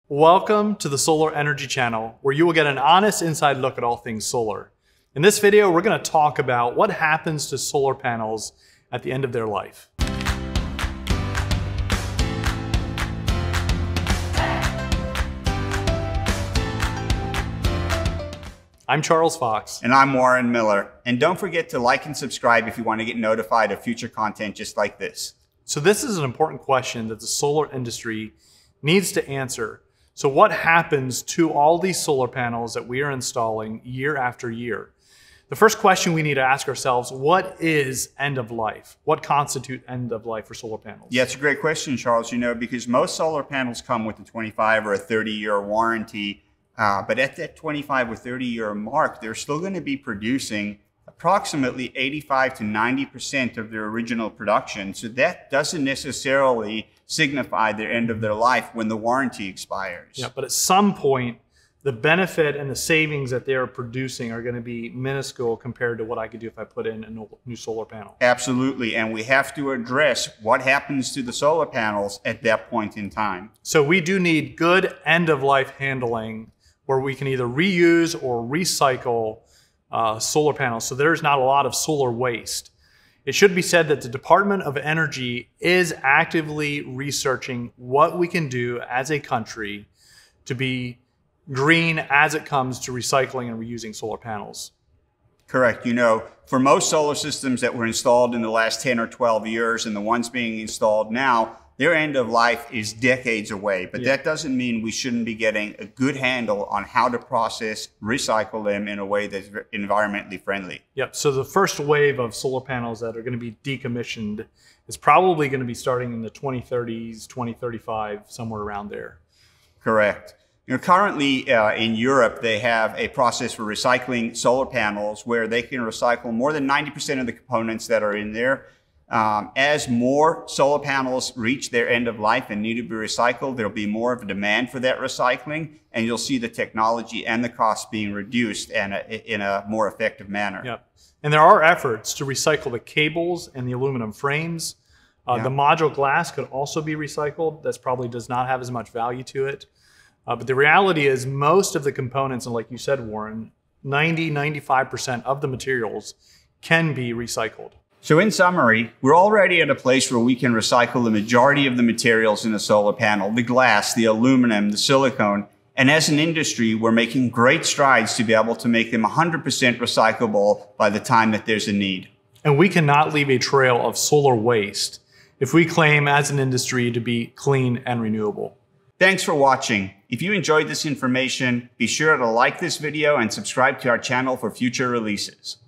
Welcome to the Solar Energy Channel, where you will get an honest inside look at all things solar. In this video, we're going to talk about what happens to solar panels at the end of their life. I'm Charles Fox. And I'm Warren Miller. And don't forget to like and subscribe if you want to get notified of future content just like this. So this is an important question that the solar industry needs to answer. So what happens to all these solar panels that we are installing year after year? The first question we need to ask ourselves, what is end of life? What constitutes end of life for solar panels? Yeah, it's a great question, Charles, because most solar panels come with a 25 or a 30-year warranty. But at that 25 or 30-year mark, they're still going to be producing approximately 85 to 90% of their original production. So that doesn't necessarily signify their end of their life when the warranty expires. Yeah, but at some point, the benefit and the savings that they are producing are going to be minuscule compared to what I could do if I put in a new solar panel. Absolutely, and we have to address what happens to the solar panels at that point in time. So we do need good end-of-life handling where we can either reuse or recycle solar panels, so there's not a lot of solar waste. It should be said that the Department of Energy is actively researching what we can do as a country to be green as it comes to recycling and reusing solar panels. Correct. For most solar systems that were installed in the last 10 or 12 years and the ones being installed now, their end of life is decades away, but that doesn't mean we shouldn't be getting a good handle on how to process, recycle them in a way that's environmentally friendly. Yep, so the first wave of solar panels that are going to be decommissioned is probably going to be starting in the 2030s, 2035, somewhere around there. Correct. Currently in Europe, they have a process for recycling solar panels where they can recycle more than 90% of the components that are in there. As more solar panels reach their end of life and need to be recycled, there'll be more of a demand for that recycling, and you'll see the technology and the costs being reduced in a more effective manner. Yep. And there are efforts to recycle the cables and the aluminum frames. The module glass could also be recycled. That probably does not have as much value to it. But the reality is most of the components, and like you said, Warren, 90–95% of the materials can be recycled. So in summary, we're already at a place where we can recycle the majority of the materials in a solar panel, the glass, the aluminum, the silicone. And as an industry, we're making great strides to be able to make them 100% recyclable by the time that there's a need. And we cannot leave a trail of solar waste if we claim as an industry to be clean and renewable. Thanks for watching. If you enjoyed this information, be sure to like this video and subscribe to our channel for future releases.